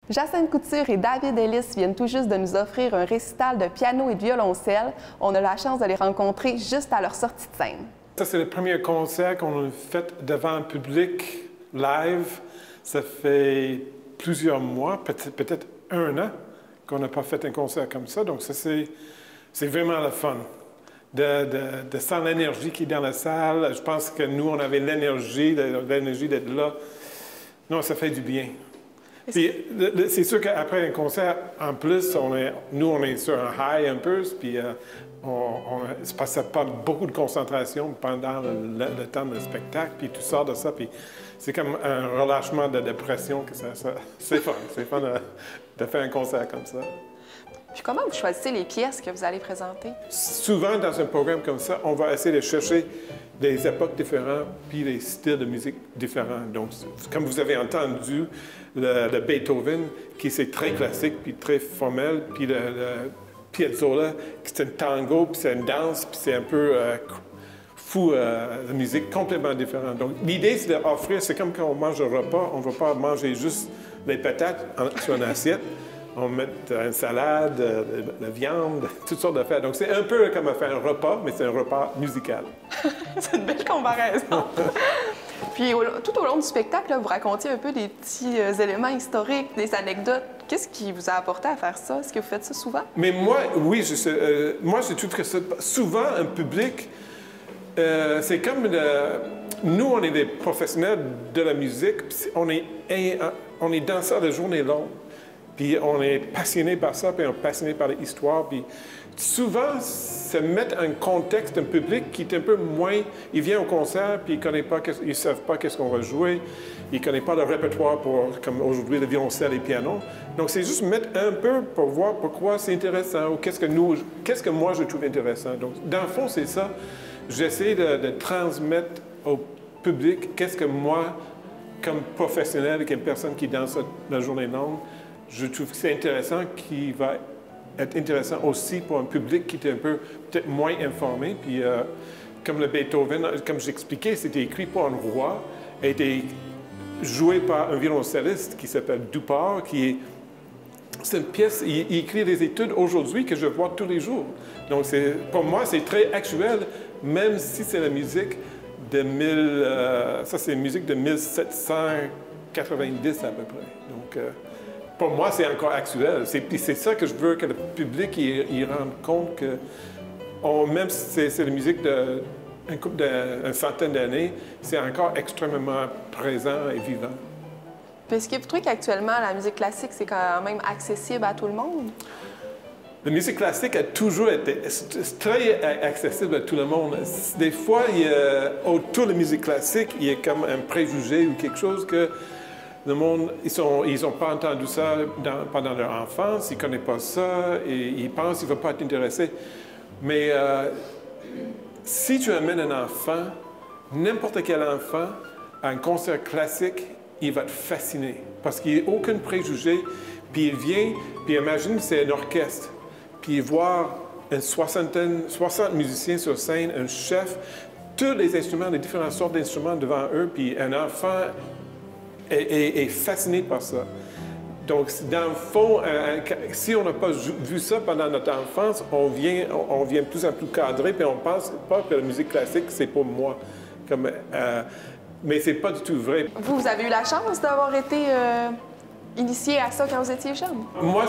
Jacinthe Couture et David Ellis viennent tout juste de nous offrir un récital de piano et de violoncelle. On a la chance de les rencontrer juste à leur sortie de scène. Ça, c'est le premier concert qu'on a fait devant le public, live. Ça fait plusieurs mois, peut-être un an, qu'on n'a pas fait un concert comme ça. Donc, ça, c'est vraiment le fun. De sentir l'énergie qui est dans la salle. Je pense que nous, on avait l'énergie d'être là. Non, ça fait du bien. Puis, c'est sûr qu'après un concert, en plus, nous, on est sur un high un peu, puis c'est parce que ça prend beaucoup de concentration pendant le temps du spectacle, puis tout sort de ça, puis c'est comme un relâchement de dépression. C'est fun de faire un concert comme ça. Puis comment vous choisissez les pièces que vous allez présenter? Souvent, dans un programme comme ça, on va essayer de chercher des époques différentes puis des styles de musique différents. Donc, comme vous avez entendu, le Beethoven, qui c'est très classique puis très formel, puis le Piazzolla, qui c'est un tango, puis c'est une danse, puis c'est un peu fou, de musique complètement différente. Donc, l'idée, c'est d'offrir, c'est comme quand on mange un repas, on ne va pas manger juste les patates sur une assiette. On met une salade, de la viande, toutes sortes d'affaires. Donc, c'est un peu comme faire un repas, mais c'est un repas musical. C'est une belle comparaison. Puis, tout au long du spectacle, là, vous racontiez un peu des petits éléments historiques, des anecdotes. Qu'est-ce qui vous a apporté à faire ça? Est-ce que vous faites ça souvent? Mais moi, oui, moi, je trouve que ça. Souvent, un public, c'est comme nous, on est des professionnels de la musique, on est dans ça la journée longue. Puis on est passionné par ça, puis on est passionné par l'histoire. Puis souvent, ça met un contexte, un public qui est un peu moins... Il vient au concert, puis ils ne savent pas qu'est-ce qu'on va jouer. Ils ne connaissent pas le répertoire comme aujourd'hui, le violoncelle et le piano. Donc, c'est juste mettre un peu pour voir pourquoi c'est intéressant ou qu'est-ce que moi je trouve intéressant. Donc, dans le fond, c'est ça. J'essaie de transmettre au public qu'est-ce que moi, comme professionnel, comme personne qui danse la journée longue, je trouve que c'est intéressant, qui va être intéressant aussi pour un public qui est un peu peut-être moins informé. Puis, comme le Beethoven, comme j'expliquais, c'était écrit pour un roi, a été joué par un violoncelliste qui s'appelle Dupart, c'est une pièce, il écrit des études aujourd'hui que je vois tous les jours. Donc, pour moi, c'est très actuel, même si c'est la musique de ça, c'est une musique de 1790 à peu près. Donc, pour moi, c'est encore actuel. C'est ça que je veux que le public il rende compte que, même si c'est la musique d'une centaine d'années, c'est encore extrêmement présent et vivant. Puis est-ce que vous trouvez qu'actuellement, la musique classique, c'est quand même accessible à tout le monde? La musique classique a toujours été très accessible à tout le monde. Des fois, autour de la musique classique, il y a comme un préjugé ou quelque chose que le monde, ils n'ont pas entendu ça pendant leur enfance, ils ne connaissent pas ça, et ils pensent qu'ils ne vont pas être intéressés. Mais si tu amènes un enfant, n'importe quel enfant, à un concert classique, il va te fasciner. Parce qu'il n'y a aucun préjugé. Puis il vient, puis imagine, c'est un orchestre. Puis voir 60 musiciens sur scène, un chef, tous les instruments, les différentes sortes d'instruments devant eux, puis un enfant est fasciné par ça. Donc, dans le fond, si on n'a pas vu ça pendant notre enfance, on vient de plus en plus cadré, puis on ne pense pas que la musique classique, c'est pour moi. Mais c'est pas du tout vrai. Vous avez eu la chance d'avoir été initié à ça quand vous étiez jeune? Moi,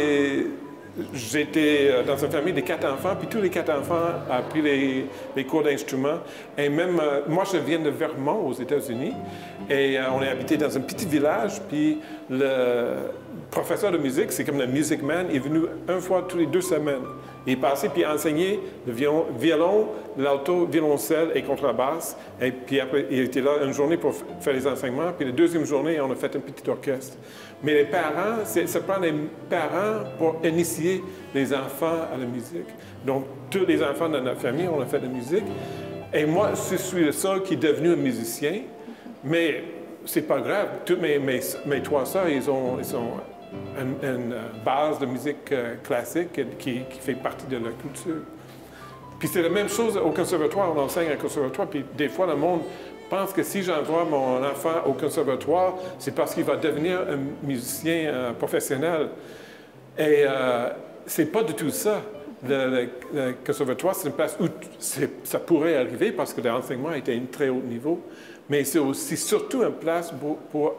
j'étais dans une famille de 4 enfants, puis tous les 4 enfants ont pris les cours d'instruments. Et même, moi, je viens de Vermont, aux États-Unis, et on est habité dans un petit village, puis le professeur de musique, c'est comme le Music Man, il est venu une fois tous les 2 semaines. Il est passé, puis enseigné le violon, l'alto, violoncelle et contrebasse. Et puis après, il était là une journée pour faire les enseignements, puis la deuxième journée, on a fait un petit orchestre. Mais les parents, ça prend les parents pour initier les enfants à la musique. Donc, tous les enfants de notre famille, on a fait de la musique. Et moi, je suis le seul qui est devenu un musicien. Mais c'est pas grave. Toutes mes 3 sœurs, ils ont une base de musique classique qui fait partie de leur culture. Puis c'est la même chose au conservatoire. On enseigne au conservatoire, puis des fois, le monde pense que si j'envoie mon enfant au conservatoire, c'est parce qu'il va devenir un musicien professionnel. Et c'est pas du tout ça. Le conservatoire, c'est une place où ça pourrait arriver parce que l'enseignement était à un très haut niveau, mais c'est aussi surtout une place pour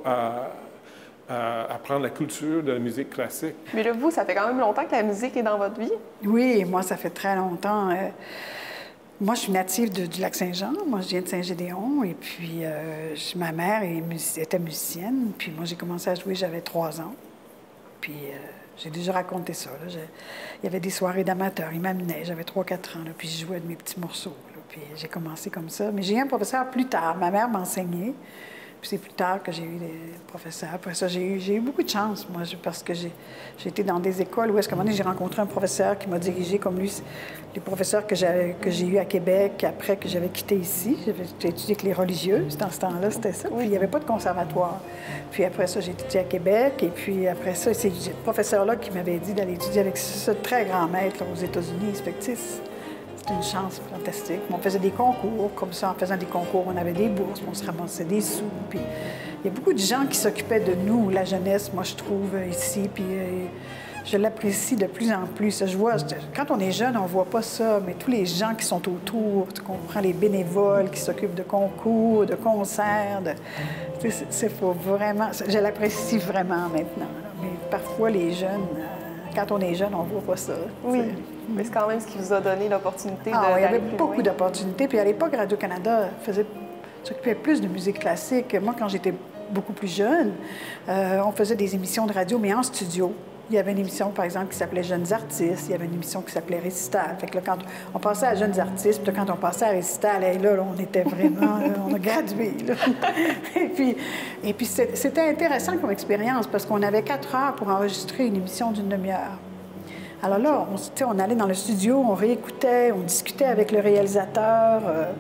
apprendre la culture de la musique classique. Mais là, vous, ça fait quand même longtemps que la musique est dans votre vie? Oui, moi, ça fait très longtemps. Moi, je suis native du Lac-Saint-Jean. Moi, je viens de Saint-Gédéon. Et puis, ma mère était musicienne. Puis moi, j'ai commencé à jouer, j'avais 3 ans. Puis, j'ai déjà raconté ça. Là. Il y avait des soirées d'amateurs. Ils m'amenaient. J'avais 3-4 ans. Là, puis, je jouais de mes petits morceaux. Là, puis, j'ai commencé comme ça. Mais j'ai eu un professeur plus tard. Ma mère m'enseignait. Puis c'est plus tard que j'ai eu des professeurs. Après ça, j'ai eu beaucoup de chance, moi, parce que j'ai été dans des écoles où, à un moment donné, j'ai rencontré un professeur qui m'a dirigé comme lui. Les professeurs que j'ai eus à Québec, après que j'avais quitté ici, j'ai étudié avec les religieuses. Dans ce temps-là, c'était ça. Puis il n'y avait pas de conservatoire. Puis après ça, j'ai étudié à Québec. Et puis après ça, c'est ce professeur-là qui m'avait dit d'aller étudier avec ce très grand maître là, aux États-Unis. C'était une chance fantastique. On faisait des concours, comme ça, en faisant des concours, on avait des bourses, on se ramassait des sous. Puis il y a beaucoup de gens qui s'occupaient de nous, la jeunesse, moi, je trouve, ici. Puis je l'apprécie de plus en plus. Je vois, quand on est jeune, on ne voit pas ça, mais tous les gens qui sont autour, tu comprends, les bénévoles qui s'occupent de concours, de concerts, c'est vraiment... Je l'apprécie vraiment maintenant. Là. Mais parfois, les jeunes... Quand on est jeune, on ne voit pas ça. Oui, mais c'est quand même ce qui vous a donné l'opportunité de il y avait plus beaucoup loin. d'opportunités. Puis à l'époque, Radio-Canada s'occupait plus de musique classique. Moi, quand j'étais beaucoup plus jeune, on faisait des émissions de radio, mais en studio. Il y avait une émission, par exemple, qui s'appelait Jeunes artistes. Il y avait une émission qui s'appelait Récital. Fait que là, quand on passait à Jeunes artistes, puis quand on passait à Récital, là, on était vraiment... on a gradué. Là. et puis c'était intéressant comme expérience parce qu'on avait 4 heures pour enregistrer une émission d'une demi-heure. Alors là, on allait dans le studio, on réécoutait, on discutait avec le réalisateur.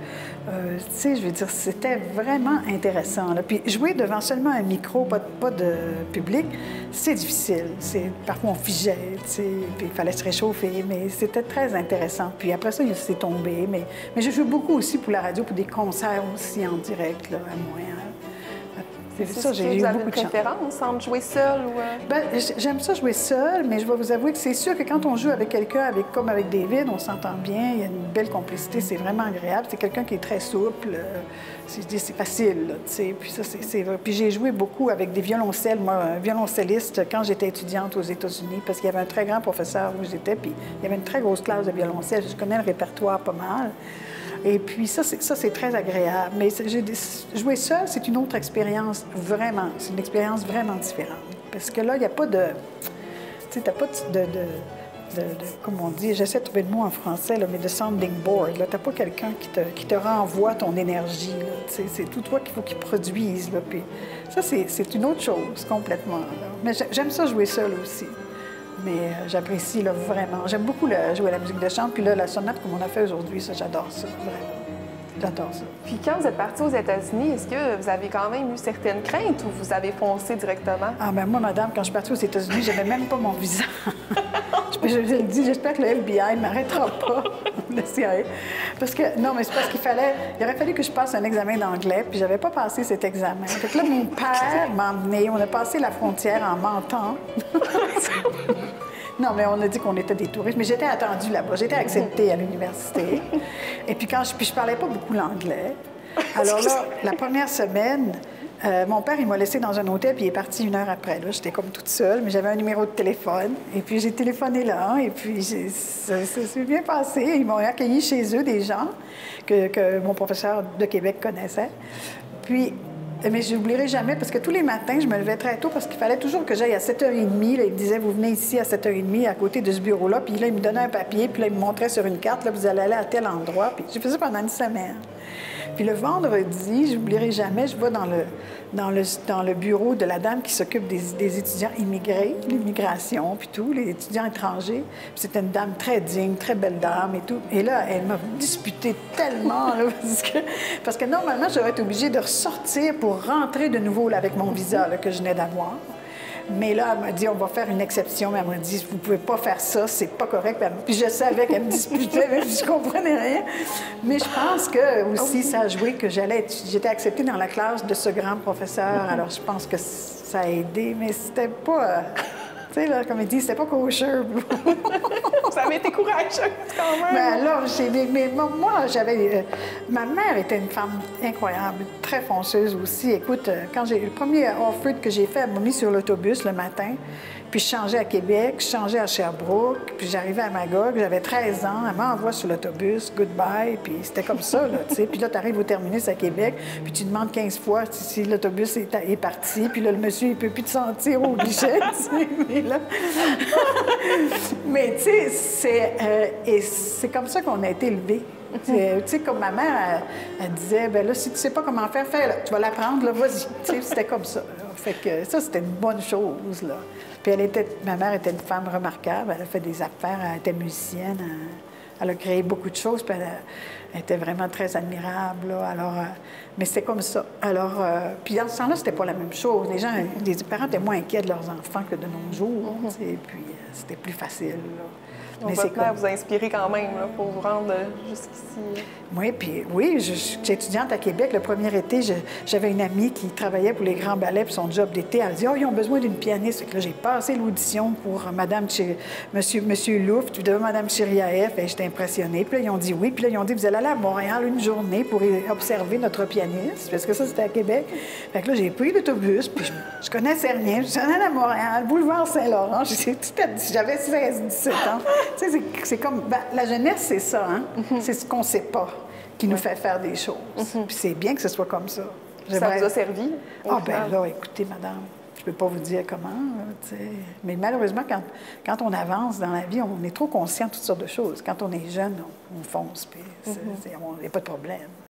Je veux dire, c'était vraiment intéressant. Là. Puis jouer devant seulement un micro, pas de public, c'est difficile. Parfois, on figeait, puis il fallait se réchauffer, mais c'était très intéressant. Puis après ça, il s'est tombé. Mais je joue beaucoup aussi pour la radio, pour des concerts aussi en direct, là, à Montréal. C'est ça, j'ai eu beaucoup de chance. Vous avez une préférence entre jouer seul ou... Bien, j'aime ça jouer seul, mais je vais vous avouer que c'est sûr que quand on joue avec quelqu'un, comme avec David, on s'entend bien, il y a une belle complicité, c'est vraiment agréable. C'est quelqu'un qui est très souple, c'est facile, là, tu sais. Puis ça, c'est vrai. Puis j'ai joué beaucoup avec des violoncelles, moi, un violoncelliste, quand j'étais étudiante aux États-Unis, parce qu'il y avait un très grand professeur où j'étais, puis il y avait une très grosse classe de violoncelle. Je connais le répertoire pas mal. Et puis ça, c'est très agréable. Mais jouer seul, c'est une autre expérience, vraiment. C'est une expérience vraiment différente. Parce que là, il n'y a pas de... Tu sais, tu n'as pas comme on dit, j'essaie de trouver le mot en français, là, mais de sounding board. Tu n'as pas quelqu'un qui te renvoie ton énergie. C'est tout toi qu'il faut qu'il produise. Là, puis ça, c'est une autre chose, complètement. Là. Mais j'aime ça jouer seul aussi. Mais j'apprécie vraiment. J'aime beaucoup jouer à la musique de chambre. Puis là, la sonate comme on a fait aujourd'hui, ça, j'adore ça, vraiment. J'adore ça. Puis quand vous êtes parti aux États-Unis, est-ce que vous avez quand même eu certaines craintes ou vous avez foncé directement? Ah ben moi, madame, quand je suis partie aux États-Unis, j'avais même pas mon visa. je le dis, j'espère que le FBI ne m'arrêtera pas, le CIA. Parce que, non, mais c'est parce il aurait fallu que je passe un examen d'anglais, puis j'avais pas passé cet examen. Fait que là, mon père m'a emmenée, on a passé la frontière en mentant. Non, mais on a dit qu'on était des touristes. Mais j'étais attendue là-bas. J'étais acceptée à l'université. Et puis je parlais pas beaucoup l'anglais. Alors là, la première semaine, mon père, il m'a laissée dans un hôtel, puis il est parti 1 heure après. Là, j'étais comme toute seule, mais j'avais un numéro de téléphone. Et puis j'ai téléphoné là, et puis ça s'est bien passé. Ils m'ont accueilli chez eux, des gens que mon professeur de Québec connaissait. Puis... Mais je n'oublierai jamais, parce que tous les matins, je me levais très tôt, parce qu'il fallait toujours que j'aille à 7h30. Là, il me disait, vous venez ici à 7h30, à côté de ce bureau-là. Puis là, il me donnait un papier, puis là, il me montrait sur une carte, là, vous allez aller à tel endroit. Puis j'ai fait ça pendant 1 semaine. Puis le vendredi, je n'oublierai jamais, je vais dans le bureau de la dame qui s'occupe des étudiants immigrés, l'immigration, puis tout, les étudiants étrangers. Puis c'était une dame très digne, très belle dame et tout. Et là, elle m'a disputé tellement, là, parce que normalement, j'aurais été obligée de ressortir pour rentrer de nouveau là, avec mon visa là, que je venais d'avoir. Mais là, elle m'a dit, on va faire une exception. Mais elle m'a dit, vous pouvez pas faire ça, c'est pas correct. Puis je savais qu'elle me disputait, mais je comprenais rien. Mais je pense que aussi, ça a joué que j'étais acceptée dans la classe de ce grand professeur. Alors, je pense que ça a aidé, mais c'était pas... tu sais, là, comme il dit, c'était pas kosher. Ça m'a été courageuse quand même. Ben là, mais moi, j'avais... ma mère était une femme incroyable, très fonceuse aussi. Écoute, quand le premier off-road que j'ai fait, elle m'a mis sur l'autobus le matin, puis je changeais à Québec, je changeais à Sherbrooke, puis j'arrivais à Magog, j'avais 13 ans, elle m'envoie sur l'autobus, goodbye, puis c'était comme ça, là, tu sais. Puis là, tu arrives au terminus à Québec, puis tu demandes 15 fois si l'autobus est parti, puis là, le monsieur, il peut plus te sentir au guichet, tu sais, mais là... mais tu sais, c'est comme ça qu'on a été élevés. Tu sais, comme ma mère, elle disait, ben là, si tu sais pas comment faire, fais-le. Tu vas l'apprendre, là, vas-y. Tu sais, c'était comme ça. Fait que ça, c'était une bonne chose, là. Puis ma mère était une femme remarquable. Elle a fait des affaires, elle était musicienne. Elle a créé beaucoup de choses, puis elle était vraiment très admirable, là. Alors, mais c'était comme ça. Alors, puis dans ce temps-là, c'était pas la même chose. Les parents étaient moins inquiets de leurs enfants que de nos jours, tu sais, puis c'était plus facile, là. Donc, votre mère vous a inspiré quand même là, pour vous rendre jusqu'ici. Oui, puis oui, j'étais étudiante à Québec. Le premier été, j'avais une amie qui travaillait pour les grands ballets, puis son job d'été, elle dit « Oh, ils ont besoin d'une pianiste. » Fait que là, j'ai passé l'audition pour Monsieur Louf, puis de Mme Chiriaef, et j'étais impressionnée. Puis là, ils ont dit oui. Puis là, ils ont dit « Vous allez aller à Montréal une journée pour observer notre pianiste. » Parce que ça, c'était à Québec. Fait que là, j'ai pris l'autobus, puis je connaissais rien. Je suis allée à Montréal, boulevard Saint-Laurent. J'avais 16-17 ans. Tu sais, c'est comme... Ben, la jeunesse, c'est ça, hein? C'est ce qu'on ne sait pas qui nous fait faire des choses. Puis c'est bien que ce soit comme ça. Ça vous a servi? Ah, bien là, écoutez, madame, je ne peux pas vous dire comment, tu sais. Mais malheureusement, quand on avance dans la vie, on est trop conscient de toutes sortes de choses. Quand on est jeune, on fonce, puis il n'y a pas de problème.